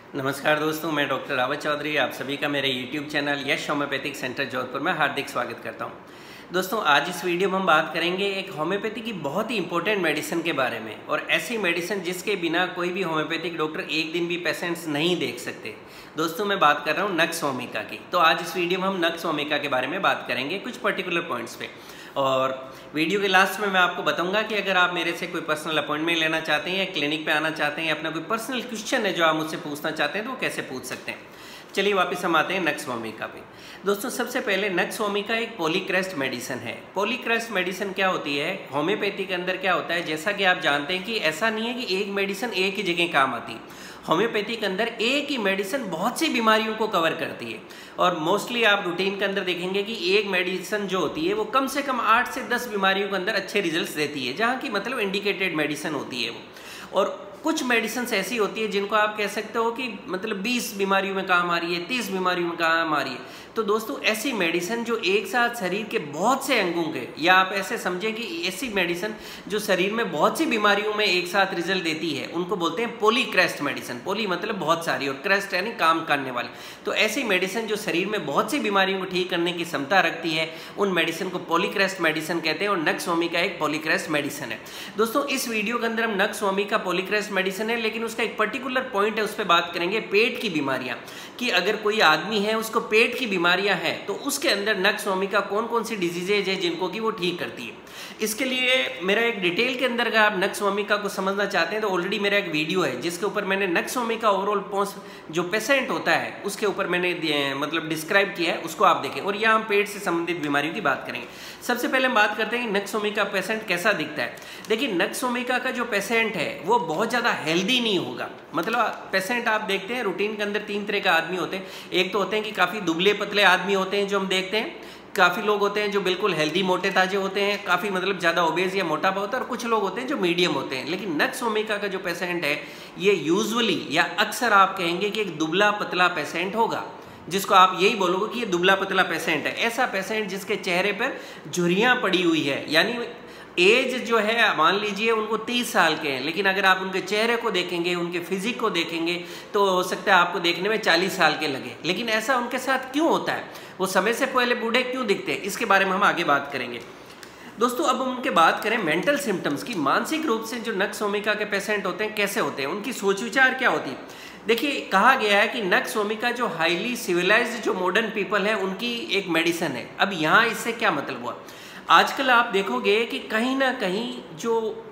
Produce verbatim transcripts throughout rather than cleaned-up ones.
नमस्कार दोस्तों, मैं डॉक्टर रावत चौधरी आप सभी का मेरे YouTube channel Yash homeopathic centre Jodhpur में हार्दिक स्वागत करता हूं। दोस्तों, आज इस वीडियो में हम बात करेंगे एक होम्योपैथी की बहुत ही इंपॉर्टेंट मेडिसिन के बारे में, और ऐसी मेडिसिन जिसके बिना कोई भी होम्योपैथिक डॉक्टर एक दिन भी पेशेंट्स नहीं देख सकते। दोस्तों, मैं बात कर रहा हूँ नक्स वोमिका की। तो आज इस वीडियो में हम नक्स वोमिका के बारे में बात करेंगे कुछ पर्टिकुलर पॉइंट्स पे, और वीडियो के लास्ट में मैं आपको बताऊंगा कि अगर आप मेरे से कोई पर्सनल अपॉइंटमेंट लेना चाहते हैं या क्लिनिक पे आना चाहते हैं या अपना कोई पर्सनल क्वेश्चन है जो आप मुझसे पूछना चाहते हैं तो वो कैसे पूछ सकते हैं। चलिए वापस हम आते हैं नक्स वोमिका पे। दोस्तों, सबसे पहले नक्स वोमिका एक पॉलीक्रेस्ट मेडिसिन है। पॉलीक्रेस्ट मेडिसिन क्या होती है? होम्योपैथी के अंदर क्या होता है, जैसा कि आप जानते हैं कि ऐसा नहीं है कि एक मेडिसिन एक ही जगह काम आती। होम्योपैथी के अंदर एक ही मेडिसिन बहुत सी बीमारियों को कवर करती है, और मोस्टली आप रूटीन के अंदर देखेंगे कि एक मेडिसिन जो होती है वो कम से कम आठ से दस बीमारियों के अंदर अच्छे रिजल्ट्स देती है, जहाँ की मतलब इंडिकेटेड मेडिसिन होती है वो। और कुछ मेडिसिन ऐसी होती है जिनको आप कह सकते हो कि मतलब बीस बीमारियों में काम आ रही है, तीस बीमारियों में काम आ रही है। तो दोस्तों, ऐसी मेडिसिन जो एक साथ शरीर के बहुत से अंगों के, या आप ऐसे समझें कि ऐसी मेडिसिन जो शरीर में बहुत सी बीमारियों में एक साथ रिजल्ट देती है, उनको बोलते हैं पॉलीक्रेस्ट मेडिसिन। पॉली मतलब बहुत सारी, और क्रेस्ट यानी काम करने वाली। तो ऐसी मेडिसिन जो शरीर में बहुत सी बीमारियों को ठीक करने की क्षमता रखती है, उन मेडिसिन को पॉलीक्रेस्ट मेडिसिन कहते हैं, और नक्स वोमिका एक पॉलीक्रेस्ट मेडिसिन है। दोस्तों, इस वीडियो के अंदर हम नक्स वोमिका पॉलीक्रेस्ट मेडिसिन है, लेकिन उसका एक पर्टिकुलर पॉइंट है, उस पर बात करेंगे पेट की बीमारियां, कि अगर कोई आदमी है उसको पेट की बीमारियां हैं तो उसके अंदर नक्स वोमिका कौन कौन सी डिजीजेज है जिनको कि वो ठीक करती है। इसके लिए मेरा एक डिटेल के अंदर अगर आप नक्स वोमिका को समझना चाहते हैं तो ऑलरेडी मेरा एक वीडियो है जिसके ऊपर मैंने नक्स वोमिका ओवरऑल पोस्ट जो पेशेंट होता है उसके ऊपर मैंने मतलब डिस्क्राइब किया है, उसको आप देखें। और यहाँ हम पेट से संबंधित बीमारियों की बात करेंगे। सबसे पहले हम बात करते हैं कि नक्स वोमिका पेशेंट कैसा दिखता है। देखिए, नक्स वोमिका का जो पेशेंट है वो बहुत ज़्यादा हेल्दी नहीं होगा। मतलब पेशेंट आप देखते हैं रूटीन के अंदर तीन तरह का आदमी होते हैं। एक तो होते हैं कि काफ़ी दुबले पतले आदमी होते हैं जो हम देखते हैं, काफ़ी लोग होते हैं जो बिल्कुल हेल्दी मोटे ताजे होते हैं, काफ़ी मतलब ज़्यादा ओबेज या मोटापा होता है, और कुछ लोग होते हैं जो मीडियम होते हैं। लेकिन नक्स वोमिका का जो पेशेंट है ये यूजुअली या अक्सर आप कहेंगे कि एक दुबला पतला पेशेंट होगा, जिसको आप यही बोलोगे कि ये दुबला पतला पेशेंट है। ऐसा पेशेंट जिसके चेहरे पर झुर्रियाँ पड़ी हुई है, यानी एज जो है मान लीजिए उनको तीस साल के हैं, लेकिन अगर आप उनके चेहरे को देखेंगे, उनके फिजिक को देखेंगे तो हो सकता है आपको देखने में चालीस साल के लगे। लेकिन ऐसा उनके साथ क्यों होता है, वो समय से पहले बूढ़े क्यों दिखते हैं, इसके बारे में हम आगे बात करेंगे। दोस्तों, अब हम उनके बात करें मेंटल सिम्टम्स की। मानसिक रूप से जो नक्स वोमिका के पेशेंट होते हैं कैसे होते हैं, उनकी सोच विचार क्या होती है। देखिए, कहा गया है कि नक्स वोमिका जो हाईली सिविलाइज्ड जो मॉडर्न पीपल है उनकी एक मेडिसिन है। अब यहाँ इससे क्या मतलब हुआ, आजकल आप देखोगे कि कहीं ना कहीं जो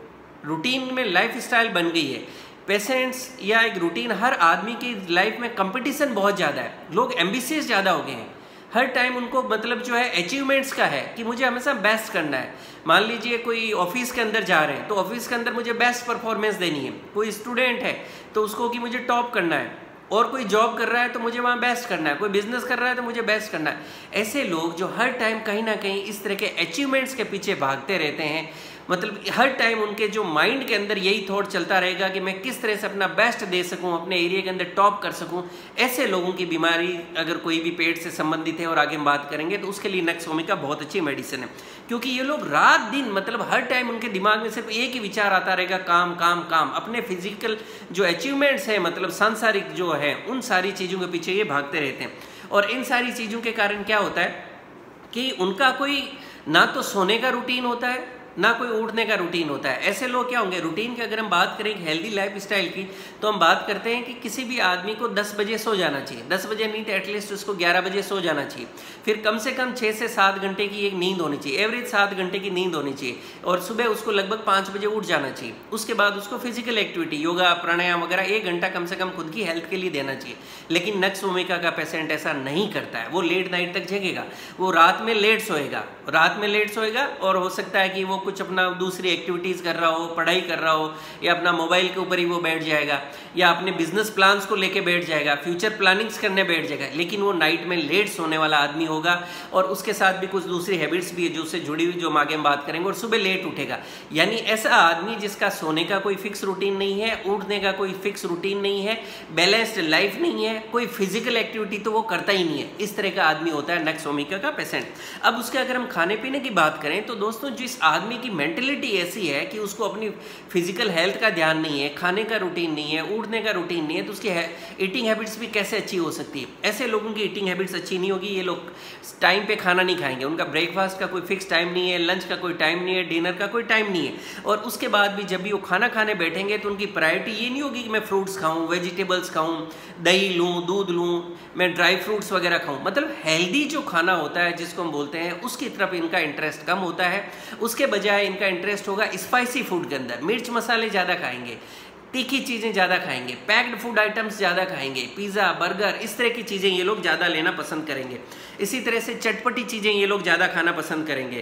रूटीन में लाइफ स्टाइल बन गई है, पेशेंट्स या एक रूटीन, हर आदमी की लाइफ में कंपटीशन बहुत ज़्यादा है। लोग एम्बिशियस ज़्यादा हो गए हैं, हर टाइम उनको मतलब जो है अचीवमेंट्स का है कि मुझे हमेशा बेस्ट करना है। मान लीजिए कोई ऑफिस के अंदर जा रहे हैं तो ऑफिस के अंदर मुझे बेस्ट परफॉर्मेंस देनी है। कोई स्टूडेंट है तो उसको कि मुझे टॉप करना है, और कोई जॉब कर रहा है तो मुझे वहाँ बेस्ट करना है, कोई बिजनेस कर रहा है तो मुझे बेस्ट करना है। ऐसे लोग जो हर टाइम कहीं ना कहीं इस तरह के अचीवमेंट्स के पीछे भागते रहते हैं, मतलब हर टाइम उनके जो माइंड के अंदर यही थॉट चलता रहेगा कि मैं किस तरह से अपना बेस्ट दे सकूं, अपने एरिया के अंदर टॉप कर सकूं। ऐसे लोगों की बीमारी अगर कोई भी पेट से संबंधित है, और आगे हम बात करेंगे, तो उसके लिए नक्स वोमिका बहुत अच्छी मेडिसिन है। क्योंकि ये लोग रात दिन मतलब हर टाइम उनके दिमाग में सिर्फ एक ही विचार आता रहेगा, काम काम काम। अपने फिजिकल जो अचीवमेंट्स है, मतलब सांसारिक जो है, उन सारी चीज़ों के पीछे ये भागते रहते हैं। और इन सारी चीज़ों के कारण क्या होता है कि उनका कोई ना तो सोने का रूटीन होता है, ना कोई उठने का रूटीन होता है। ऐसे लोग क्या होंगे, रूटीन की अगर हम बात करें हेल्दी लाइफ स्टाइल की, तो हम बात करते हैं कि किसी भी आदमी को दस बजे सो जाना चाहिए। दस बजे नहीं तो एटलीस्ट उसको ग्यारह बजे सो जाना चाहिए। फिर कम से कम छः से सात घंटे की एक नींद होनी चाहिए, एवरेज सात घंटे की नींद होनी चाहिए, और सुबह उसको लगभग पाँच बजे उठ जाना चाहिए। उसके बाद उसको फिजिकल एक्टिविटी, योगा, प्राणायाम वगैरह एक घंटा कम से कम खुद की हेल्थ के लिए देना चाहिए। लेकिन नक्स वोमिका का पेशेंट ऐसा नहीं करता है। वो लेट नाइट तक जगेगा, वो रात में लेट सोएगा, रात में लेट सोएगा, और हो सकता है कि वो कुछ अपना दूसरी एक्टिविटीज़ कर रहा हो, पढ़ाई कर रहा हो, या अपना मोबाइल के ऊपर ही वो बैठ जाएगा, या अपने बिजनेस प्लान्स को लेके बैठ जाएगा, फ्यूचर प्लानिंग्स करने बैठ जाएगा। लेकिन वो नाइट में लेट सोने वाला आदमी होगा, और उसके साथ भी कुछ दूसरी हैबिट्स भी है जो उससे जुड़ी हुई, जो हम आगे हम बात करेंगे, और सुबह लेट उठेगा। यानी ऐसा आदमी जिसका सोने का कोई फिक्स रूटीन नहीं है, उठने का कोई फिक्स रूटीन नहीं है, बैलेंस्ड लाइफ नहीं है, कोई फिजिकल एक्टिविटी तो वो करता ही नहीं है। इस तरह का आदमी होता है नक्स वोमिका का पेशेंट। अब उसके अगर हम खाने पीने की बात करें तो दोस्तों, जिस आदमी आदमी की मेंटलिटी ऐसी है कि उसको अपनी फिजिकल हेल्थ का ध्यान नहीं है, खाने का रूटीन नहीं है, उठने का रूटीन नहीं है, तो उसकी ईटिंग हैबिट्स भी कैसे अच्छी हो सकती है। ऐसे लोगों की ईटिंग हैबिट्स अच्छी नहीं होगी। ये लोग टाइम पे खाना नहीं खाएंगे, उनका ब्रेकफास्ट का कोई फिक्स टाइम नहीं है, लंच का कोई टाइम नहीं है, डिनर का कोई टाइम नहीं है, और उसके बाद भी जब भी वो खाना खाने बैठेंगे तो उनकी प्रायोरिटी ये नहीं होगी कि मैं फ्रूट्स खाऊं, वेजिटेबल्स खाऊं, दही लूं, दूध लूं, मैं ड्राई फ्रूट्स वगैरह खाऊं। मतलब हेल्दी जो खाना होता है जिसको हम बोलते हैं उसकी तरफ इनका इंटरेस्ट कम होता है। उसके बजाय इनका इंटरेस्ट होगा स्पाइसी फूड के अंदर, मिर्च मसाले ज़्यादा खाएंगे, तीखी चीज़ें ज़्यादा खाएंगे, पैक्ड फूड आइटम्स ज़्यादा खाएंगे, पिज़्ज़ा, बर्गर, इस तरह की चीज़ें ये लोग ज़्यादा लेना पसंद करेंगे। इसी तरह से चटपटी चीज़ें ये लोग ज़्यादा खाना पसंद करेंगे।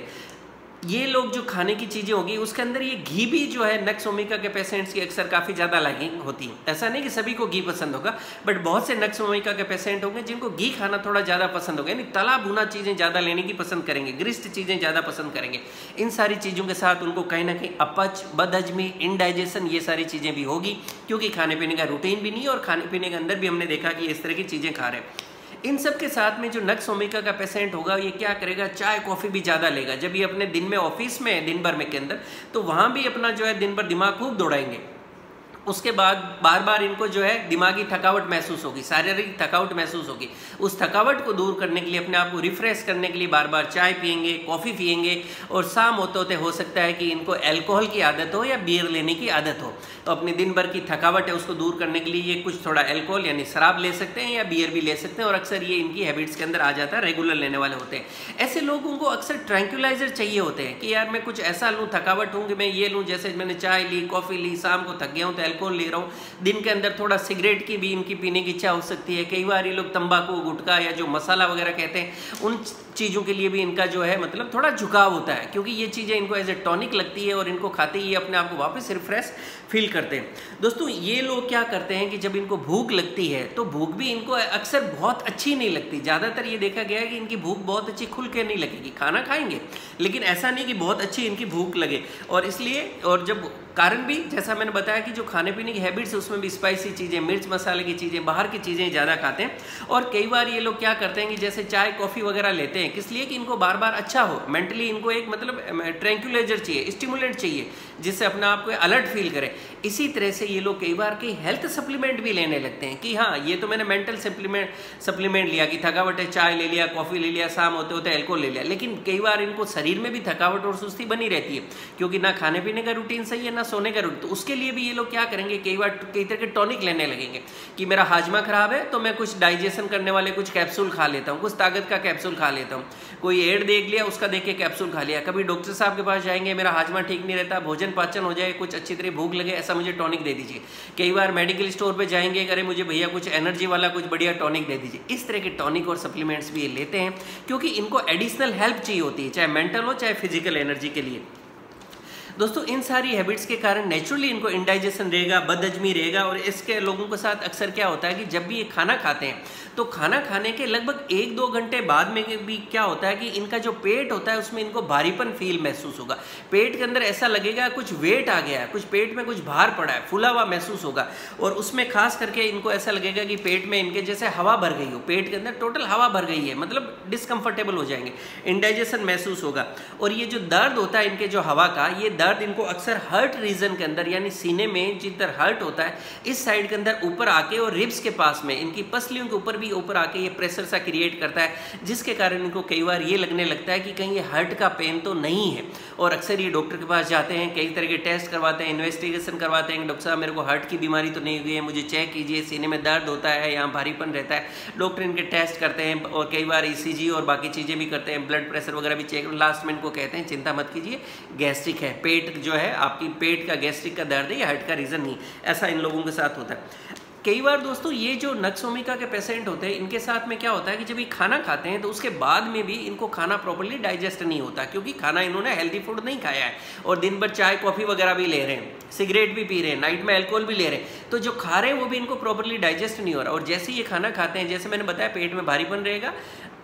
ये लोग जो खाने की चीज़ें होगी उसके अंदर ये घी भी जो है नक्स वोमिका के पेशेंट्स की अक्सर काफ़ी ज़्यादा लाइकिंग होती है। ऐसा नहीं कि सभी को घी पसंद होगा, बट बहुत से नक्स वोमिका के पेशेंट होंगे जिनको घी खाना थोड़ा ज़्यादा पसंद होगा, यानी तला भुना चीज़ें ज़्यादा लेने की पसंद करेंगे, ग्रिस्ट चीज़ें ज़्यादा पसंद करेंगे। इन सारी चीज़ों के साथ उनको कहीं ना कहीं अपच, बदहजमी, इनडाइजेशन, ये सारी चीज़ें भी होगी, क्योंकि खाने पीने का रूटीन भी नहीं है और खाने पीने के अंदर भी हमने देखा कि इस तरह की चीज़ें खा रहे हैं। इन सब के साथ में जो नक्स वोमिका का पेशेंट होगा ये क्या करेगा, चाय कॉफ़ी भी ज़्यादा लेगा। जब ये अपने दिन में ऑफिस में है, दिन भर में के अंदर, तो वहाँ भी अपना जो है दिन भर दिमाग खूब दौड़ाएंगे। उसके बाद बार बार इनको जो है दिमागी थकावट महसूस होगी, शारीरिक थकावट महसूस होगी। उस थकावट को दूर करने के लिए, अपने आप को रिफ्रेश करने के लिए बार बार चाय पियेंगे, कॉफ़ी पियेंगे, और शाम होते होते हो सकता है कि इनको अल्कोहल की आदत हो या बियर लेने की आदत हो। तो अपने दिन भर की थकावट है उसको दूर करने के लिए ये कुछ थोड़ा अल्कोहल यानी शराब ले सकते हैं या बियर भी ले सकते हैं, और अक्सर ये इनकी हैबिट्स के अंदर आ जाता है, रेगुलर लेने वाले होते हैं। ऐसे लोगों को अक्सर ट्रैंक्विलाइजर चाहिए होते हैं कि यार मैं कुछ ऐसा लूँ, थकावट हूँ कि मैं ये लूँ, जैसे मैंने चाय ली, कॉफ़ी ली, शाम को थक गया हूँ तो अल्कोहल ले रहा हूँ। दिन के अंदर थोड़ा सिगरेट की भी इनकी पीने की इच्छा हो सकती है। कई बार ये लोग तंबाकू, गुटखा या जो मसाला वगैरह कहते हैं उन चीज़ों के लिए भी इनका जो है मतलब थोड़ा झुकाव होता है, क्योंकि ये चीज़ें इनको एज ए टॉनिक लगती है और इनको खाते ही ये अपने आप को वापस रिफ्रेश फील करते हैं। दोस्तों ये लोग क्या करते हैं कि जब इनको भूख लगती है तो भूख भी इनको अक्सर बहुत अच्छी नहीं लगती। ज़्यादातर ये देखा गया है कि इनकी भूख बहुत अच्छी खुल के नहीं लगेगी, खाना खाएंगे लेकिन ऐसा नहीं कि बहुत अच्छी इनकी भूख लगे। और इसलिए, और जब कारण भी जैसा मैंने बताया कि जो खाने पीने की हैबिट्स है उसमें भी स्पाइसी चीज़ें, मिर्च मसाले की चीज़ें, बाहर की चीज़ें ज़्यादा खाते हैं। और कई बार ये लोग क्या करते हैं कि जैसे चाय कॉफ़ी वगैरह लेते हैं, किस लिए कि इनको बार बार अच्छा हो, मेंटली इनको एक मतलब ट्रैंक्विलाइजर चाहिए, स्टिमुलेंट चाहिए जिससे अपना आप को अलर्ट फील करें। इसी तरह से ये लोग कई बार कई हेल्थ सप्लीमेंट भी लेने लगते हैं कि हाँ ये तो मैंने मेंटल सप्लीमेंट सप्लीमेंट लिया कि थकावट है, चाय ले लिया, कॉफ़ी ले लिया, शाम होते होते अल्कोहल ले लिया, लेकिन कई बार इनको शरीर में भी थकावट और सुस्ती बनी रहती है क्योंकि ना खाने पीने का रूटीन सही है ना सोने का रूटीन। तो उसके लिए भी ये लोग क्या करेंगे, कई बार कई तरह के टॉनिक लेने लगेंगे कि मेरा हाजमा खराब है तो मैं कुछ डाइजेशन करने वाले कुछ कैप्सूल खा लेता हूँ, कुछ ताकत का कैप्सूल खा लेता हूँ। कोई एड देख लिया उसका देख के कैप्सूल खा लिया। कभी डॉक्टर साहब के पास जाएंगे, मेरा हाजमा ठीक नहीं रहता, भोजन पाचन हो जाए, कुछ अच्छी तरह भूख लगे, ऐसा मुझे टॉनिक दे दीजिए। कई बार मेडिकल स्टोर पे जाएंगे, अरे मुझे भैया कुछ एनर्जी वाला कुछ बढ़िया टॉनिक दे दीजिए। इस तरह के टॉनिक और सप्लीमेंट्स भी ये लेते हैं क्योंकि इनको एडिशनल हेल्प चाहिए होती है, चाहे मेंटल हो चाहे फिजिकल एनर्जी के लिए। दोस्तों इन सारी हैबिट्स के कारण नेचुरली इनको इंडाइजेशन रहेगा, बदहजमी रहेगा। और इसके लोगों के साथ अक्सर क्या होता है कि जब भी ये खाना खाते हैं तो खाना खाने के लगभग एक दो घंटे बाद में भी क्या होता है कि इनका जो पेट होता है उसमें इनको भारीपन फील महसूस होगा। पेट के अंदर ऐसा लगेगा कुछ वेट आ गया है, कुछ पेट में कुछ भार पड़ा है, फूला हुआ महसूस होगा। और उसमें खास करके इनको ऐसा लगेगा कि पेट में इनके जैसे हवा भर गई हो, पेट के अंदर टोटल हवा भर गई है, मतलब डिसकंफर्टेबल हो जाएंगे, इंडाइजेशन महसूस होगा। और ये जो दर्द होता है इनके जो हवा का, ये दर्द इनको अक्सर हर्ट रीजन के अंदर यानी सीने में जिधर हर्ट होता है इस साइड के अंदर ऊपर आके और रिब्स के पास में इनकी पसलियों के ऊपर भी ऊपर आके ये प्रेशर सा क्रिएट करता है, जिसके कारण इनको कई बार ये लगने लगता है कि कहीं ये हर्ट का पेन तो नहीं है। और अक्सर ये डॉक्टर के पास जाते हैं, कई तरह के टेस्ट करवाते हैं, इन्वेस्टिगेशन करवाते हैं, डॉक्टर साहब मेरे को हार्ट की बीमारी तो नहीं हुई है, मुझे चेक कीजिए, सीने में दर्द होता है, यहाँ भारीपन रहता है। डॉक्टर इनके टेस्ट करते हैं और कई बार ईसीजी और बाकी चीज़ें भी करते हैं, ब्लड प्रेशर वगैरह भी चेक। लास्ट में इनको कहते हैं चिंता मत कीजिए, गैस्ट्रिक है, पेट जो है आपकी पेट का गैस्ट्रिक का दर्द है, ये हार्ट का रीज़न नहीं। ऐसा इन लोगों के साथ होता है। कई बार दोस्तों ये जो नक्स वोमिका के पेशेंट होते हैं इनके साथ में क्या होता है कि जब ये खाना खाते हैं तो उसके बाद में भी इनको खाना प्रॉपर्ली डाइजेस्ट नहीं होता, क्योंकि खाना इन्होंने हेल्दी फूड नहीं खाया है और दिन भर चाय कॉफ़ी वगैरह भी ले रहे हैं, सिगरेट भी पी रहे हैं, नाइट में अल्कोहल भी ले रहे हैं, तो जो खा रहे हैं वो भी इनको प्रॉपर्ली डाइजेस्ट नहीं हो रहा। और जैसे ये खाना खाते हैं, जैसे मैंने बताया, पेट में भारीपन रहेगा,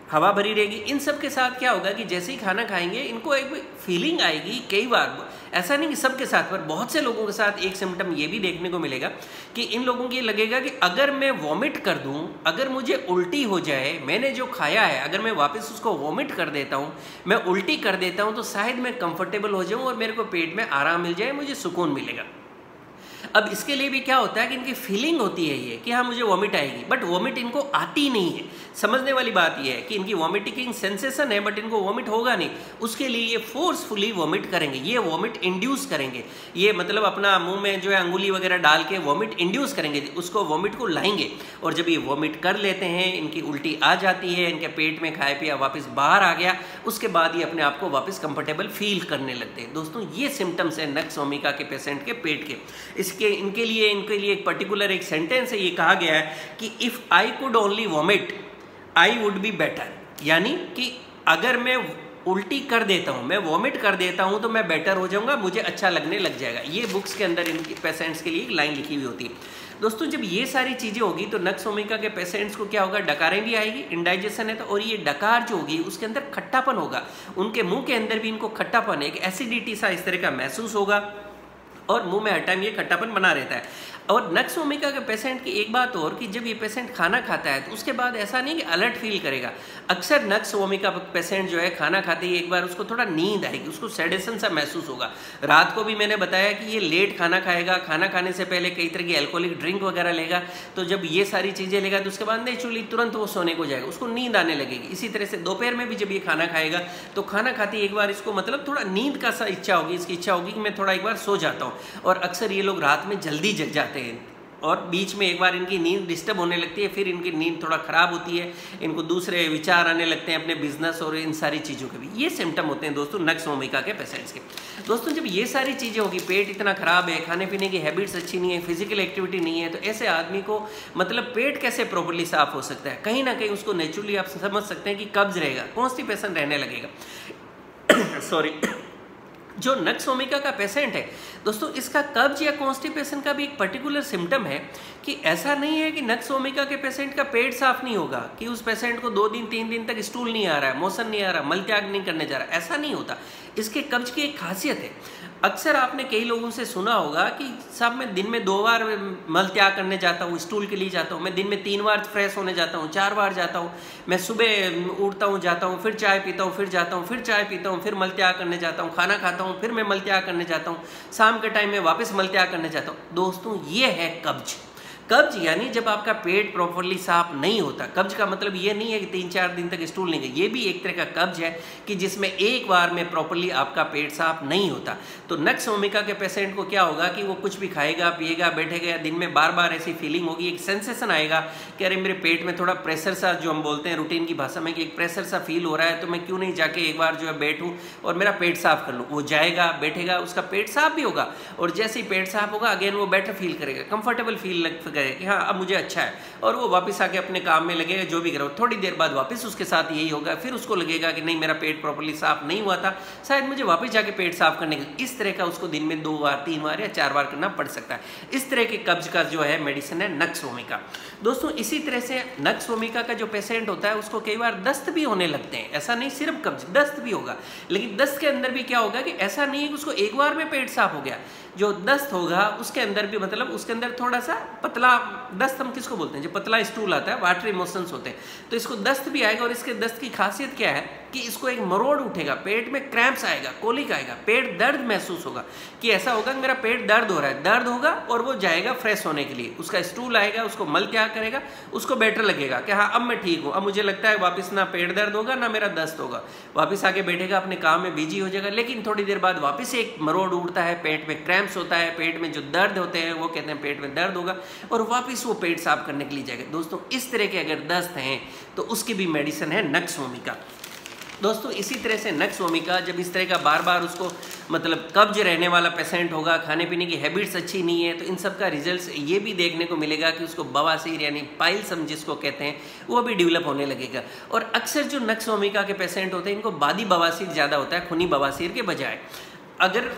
हवा भरी रहेगी। इन सब के साथ क्या होगा कि जैसे ही खाना खाएंगे इनको एक फीलिंग आएगी, कई बार, ऐसा नहीं कि सबके साथ, पर बहुत से लोगों के साथ एक सिम्टम ये भी देखने को मिलेगा कि इन लोगों को ये लगेगा कि अगर मैं वॉमिट कर दूं, अगर मुझे उल्टी हो जाए, मैंने जो खाया है अगर मैं वापस उसको वॉमिट कर देता हूं, मैं उल्टी कर देता हूं, तो शायद मैं कंफर्टेबल हो जाऊं और मेरे को पेट में आराम मिल जाए, मुझे सुकून मिलेगा। अब इसके लिए भी क्या होता है कि इनकी फीलिंग होती है ये कि हाँ मुझे वॉमिट आएगी, बट वॉमिट इनको आती नहीं है। समझने वाली बात ये है कि इनकी वॉमिटिंग सेंसेशन है बट इनको वॉमिट होगा नहीं। उसके लिए ये फोर्सफुली वॉमिट करेंगे, ये वॉमिट इंड्यूस करेंगे, ये मतलब अपना मुंह में जो है अंगुली वगैरह डाल के वॉमिट इंड्यूस करेंगे, उसको वॉमिट को लाएंगे। और जब ये वॉमिट कर लेते हैं, इनकी उल्टी आ जाती है, इनके पेट में खाया पिया वापस बाहर आ गया, उसके बाद ये अपने आप को वापस कंफर्टेबल फील करने लगते हैं। दोस्तों ये सिम्टम्स है नक्स वोमिका के पेशेंट के पेट के। इसके इनके लिए इनके लिए एक पर्टिकुलर एक सेंटेंस है, ये कहा गया है कि if I could only vomit I would be better, यानी कि अगर मैं उल्टी कर देता हूं, मैं वॉमिट कर देता हूं तो मैं बेटर हो जाऊंगा, मुझे अच्छा लगने लग जाएगा। ये बुक्स के अंदर इनके पेशेंट्स के लिए एक लाइन लिखी हुई होती है। दोस्तों जब ये सारी चीजें होगी तो नक्स वोमिका के पेशेंट्स को क्या होगा, डकारें भी आएगी, इंडाइजेशन है तो, और ये डकार जो होगी उसके अंदर खट्टापन होगा, उनके मुंह के अंदर भी इनको खट्टापन, एक एसिडिटी सा इस तरह का महसूस होगा और मुंह में हर टाइम ये खट्टापन बना रहता है। और नक्स वोमिका के पेशेंट की एक बात और कि जब ये पेशेंट खाना खाता है तो उसके बाद ऐसा नहीं कि अलर्ट फील करेगा। अक्सर नक्स वोमिका पेशेंट जो है खाना खाते ही एक बार उसको थोड़ा नींद आएगी, उसको सेडेशन सा महसूस होगा। रात को भी मैंने बताया कि ये लेट खाना खाएगा, खाना खाने से पहले कई तरह की अल्कोहलिक ड्रिंक वगैरह लेगा, तो जब ये सारी चीज़ें लेगा तो उसके बाद नेचुरली तुरंत वो सोने को जाएगा, उसको नींद आने लगेगी। इसी तरह से दोपहर में भी जब ये खाना खाएगा तो खाना खाते ही एक बार इसको मतलब थोड़ा नींद का सा इच्छा होगी, इसकी इच्छा होगी कि मैं थोड़ा एक बार सो जाता हूँ। और अक्सर ये लोग रात में जल्दी जग जाते हैं और बीच में एक बार इनकी नींद डिस्टर्ब होने लगती है, फिर इनकी नींद थोड़ा ख़राब होती है, इनको दूसरे विचार आने लगते हैं अपने बिजनेस और इन सारी चीज़ों के भी। ये सिम्टम होते हैं दोस्तों नक्स वोमिका के पेशेंट्स के। दोस्तों जब ये सारी चीज़ें होगी, पेट इतना ख़राब है, खाने पीने की हैबिट्स अच्छी नहीं है, फिजिकल एक्टिविटी नहीं है, तो ऐसे आदमी को मतलब पेट कैसे प्रॉपर्ली साफ हो सकता है? कहीं ना कहीं उसको नेचुरली आप समझ सकते हैं कि कब्ज रहेगा, कॉन्स्टिपेशन रहने लगेगा। सॉरी जो नक्स वोमिका का पेशेंट है दोस्तों, इसका कब्ज या कॉन्स्टिपेशन का भी एक पर्टिकुलर सिम्टम है कि ऐसा नहीं है कि नक्स वोमिका के पेशेंट का पेट साफ नहीं होगा, कि उस पेशेंट को दो दिन तीन दिन तक स्टूल नहीं आ रहा है, मोशन नहीं आ रहा, मल त्याग नहीं करने जा रहा, ऐसा नहीं होता। इसके कब्ज की एक खासियत है, अक्सर आपने कई लोगों से सुना होगा कि साहब मैं दिन में दो बार मल त्याग करने जाता हूँ, स्टूल के लिए जाता हूँ, मैं दिन में तीन बार फ्रेश होने जाता हूँ, चार बार जाता हूँ, मैं सुबह उठता हूँ जाता हूँ, फिर चाय पीता हूँ, फिर जाता हूँ, फिर चाय पीता हूँ, फिर मल त्याग करने जाता हूँ, खाना खाता हूँ, फिर मैं मल त्याग करने जाता हूँ, शाम के टाइम में वापस मल त्याग करने जाता हूँ। दोस्तों ये है कब्ज। कब्ज यानी जब आपका पेट प्रॉपरली साफ नहीं होता। कब्ज का मतलब ये नहीं है कि तीन चार दिन तक स्टूल नहीं गए, ये भी एक तरह का कब्ज है कि जिसमें एक बार में प्रॉपरली आपका पेट साफ नहीं होता। तो नक्स वोमिका के पेशेंट को क्या होगा कि वो कुछ भी खाएगा पिएगा बैठेगा, दिन में बार बार ऐसी फीलिंग होगी, एक सेंसेशन आएगा कि अरे मेरे पेट में थोड़ा प्रेशर सा, जो हम बोलते हैं रूटीन की भाषा में कि एक प्रेशर सा फील हो रहा है, तो मैं क्यों नहीं जाके एक बार जो है बैठूँ और मेरा पेट साफ कर लूँ। वो जाएगा बैठेगा, उसका पेट साफ भी होगा और जैसे ही पेट साफ होगा अगेन वो बेटर फील करेगा, कंफर्टेबल फील लग करेगा कि हाँ अब मुझे अच्छा है, और वो वापस आके अपने काम में लगेगा, जो भी करो। थोड़ी देर बाद वापस उसके साथ यही होगा, फिर उसको लगेगा कि नहीं मेरा पेट प्रॉपर्ली साफ नहीं हुआ था, शायद मुझे वापस जाके पेट साफ करने के। इस तरह का उसको दिन में दो बार तीन बार या चार बार करना पड़ सकता है। इस तरह के कब्ज का जो है मेडिसिन है नक्स वोमिका। दोस्तों इसी तरह से नक्स वोमिका का जो पेशेंट होता है उसको कई बार दस्त भी होने लगते हैं। ऐसा नहीं सिर्फ कब्ज, दस्त भी होगा, लेकिन दस्त के अंदर भी क्या होगा कि ऐसा नहीं है कि उसको एक बार में पेट साफ हो गया। जो दस्त होगा उसके अंदर भी मतलब उसके अंदर थोड़ा सा पतला, दस्त हम किसको बोलते हैं, जो पतला स्टूल आता है, वाटरी मोशंस होते हैं, तो इसको दस्त भी आएगा। और इसके दस्त की खासियत क्या है कि इसको एक मरोड़ उठेगा, पेट में क्रैम्प्स आएगा, कोलिक आएगा, पेट दर्द महसूस होगा कि ऐसा होगा कि मेरा पेट दर्द हो रहा है, दर्द होगा और वो जाएगा फ्रेश होने के लिए, उसका स्टूल आएगा, उसको मल त्याग करेगा, उसको बेटर लगेगा कि हाँ अब मैं ठीक हूँ, अब मुझे लगता है वापस ना पेट दर्द होगा ना मेरा दस्त होगा, वापस आके बैठेगा अपने काम में बिजी हो जाएगा। लेकिन थोड़ी देर बाद वापस एक मरोड़ उठता है, पेट में क्रैम्प्स होता है, पेट में जो दर्द होते हैं वो कहते हैं पेट में दर्द होगा और वापस वो पेट साफ करने के लिए जाएगा। दोस्तों इस तरह के अगर दस्त हैं तो उसकी भी मेडिसिन है नक्स वोमिका। दोस्तों इसी तरह से नक्स वोमिका जब इस तरह का बार बार उसको मतलब कब्ज रहने वाला पेशेंट होगा, खाने पीने की हैबिट्स अच्छी नहीं है, तो इन सब का रिजल्ट्स ये भी देखने को मिलेगा कि उसको बवासीर यानी पाइल्स हम जिसको कहते हैं वो भी डेवलप होने लगेगा। और अक्सर जो नक्स वोमिका के पेशेंट होते हैं इनको बादी बवासीर ज़्यादा होता है खूनी बवासीर के बजाय। अगर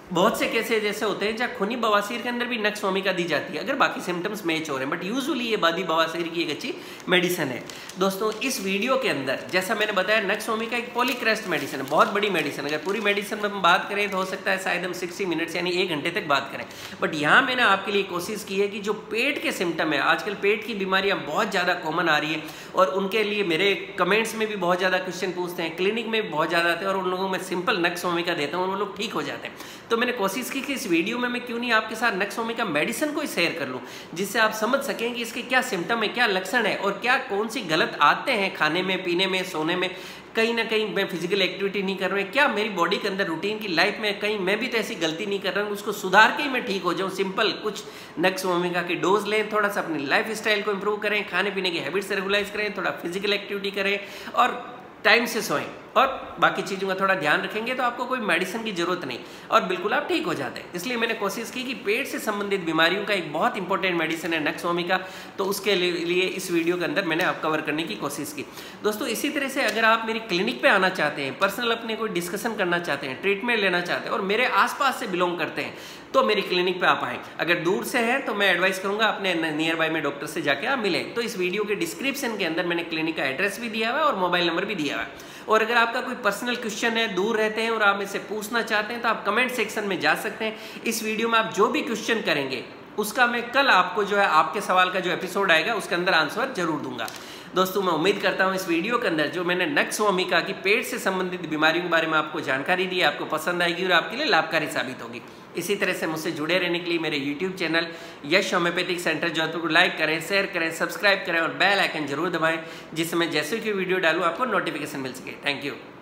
बहुत से केसेस ऐसे होते हैं जहाँ खूनी बवासीर के अंदर भी नक्स वोमिका दी जाती है अगर बाकी सिम्टम्स मैच हो रहे हैं, बट यूजुअली ये बादी बवासीर की एक अच्छी मेडिसिन है। दोस्तों इस वीडियो के अंदर जैसा मैंने बताया, नक्स वोमिका एक पॉलीक्रेस्ट मेडिसिन है, बहुत बड़ी मेडिसिन। अगर पूरी मेडिसिन में हम बात करें तो हो सकता है शायद हम सिक्सटी मिनट्स यानी एक घंटे तक बात करें, बट यहाँ मैंने आपके लिए कोशिश की है कि जो पेट के सिम्टम है, आजकल पेट की बीमारियाँ बहुत ज़्यादा कॉमन आ रही है और उनके लिए मेरे कमेंट्स में भी बहुत ज़्यादा क्वेश्चन पूछते हैं, क्लिनिक में भी बहुत ज़्यादा आते हैं और उन लोगों में सिंपल नक्स वोमिका देता हूँ और वो लोग ठीक हो जाते हैं। तो मैंने कोशिश की कि इस वीडियो में मैं क्यों नहीं आपके साथ नक्स वोमिका मेडिसिन को ही शेयर कर लूँ, जिससे आप समझ सकें कि इसके क्या सिम्टम है, क्या लक्षण है और क्या कौन सी गलत आते हैं खाने में, पीने में, सोने में। कहीं ना कहीं मैं फिजिकल एक्टिविटी नहीं कर रहा हूँ, क्या मेरी बॉडी के अंदर रूटीन की लाइफ में कहीं मैं भी तो ऐसी गलती नहीं कर रहा हूँ, उसको सुधार के ही मैं ठीक हो जाऊँ। सिंपल कुछ नक्स वोमिका की डोज लें, थोड़ा सा अपनी लाइफ स्टाइल को इंप्रूव करें, खाने पीने की हैबिट्स रेगुलाइज करें, थोड़ा फिजिकल एक्टिविटी करें और टाइम से सोएं और बाकी चीज़ों का थोड़ा ध्यान रखेंगे तो आपको कोई मेडिसिन की जरूरत नहीं और बिल्कुल आप ठीक हो जाते हैं। इसलिए मैंने कोशिश की कि पेट से संबंधित बीमारियों का एक बहुत इंपॉर्टेंट मेडिसिन है नक्स वोमिका, तो उसके लिए इस वीडियो के अंदर मैंने आप कवर करने की कोशिश की। दोस्तों इसी तरह से अगर आप मेरी क्लिनिक पे आना चाहते हैं, पर्सनल अपने कोई डिस्कशन करना चाहते हैं, ट्रीटमेंट लेना चाहते हैं और मेरे आसपास से बिलोंग करते हैं तो मेरी क्लिनिक पे आप आएँ। अगर दूर से हैं तो मैं एडवाइस करूंगा अपने नियर बाय में डॉक्टर से जाके आप मिलें। तो इस वीडियो के डिस्क्रिप्शन के अंदर मैंने क्लिनिक का एड्रेस भी दिया हुआ है और मोबाइल नंबर भी दिया हुआ है। और अगर आपका कोई पर्सनल क्वेश्चन है, दूर रहते हैं और आप इससे पूछना चाहते हैं तो आप कमेंट सेक्शन में जा सकते हैं। इस वीडियो में आप जो भी क्वेश्चन करेंगे उसका मैं कल आपको जो है आपके सवाल का जो एपिसोड आएगा उसके अंदर आंसर जरूर दूंगा। दोस्तों मैं उम्मीद करता हूं इस वीडियो के अंदर जो मैंने नक्स वोमिका की पेट से संबंधित बीमारियों के बारे में आपको जानकारी दी आपको पसंद आएगी और आपके लिए लाभकारी साबित होगी। इसी तरह से मुझसे जुड़े रहने के लिए मेरे YouTube channel Yash homeopathic centre Jodhpur को लाइक करें, शेयर करें, सब्सक्राइब करें और बेल आइकन जरूर दबाएं, जिससे मैं जैसे कि वीडियो डालूं आपको नोटिफिकेशन मिल सके। Thank you.